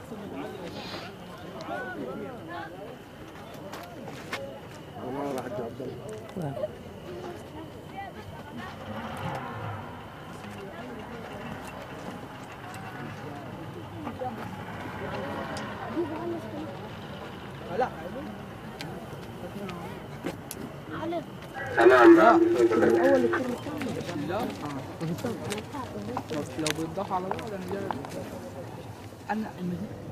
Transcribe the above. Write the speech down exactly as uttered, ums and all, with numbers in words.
والله راح حق عبد الله. لا تمام. اول الترم الثاني لا لو بيضاف على بعض انا جاي انا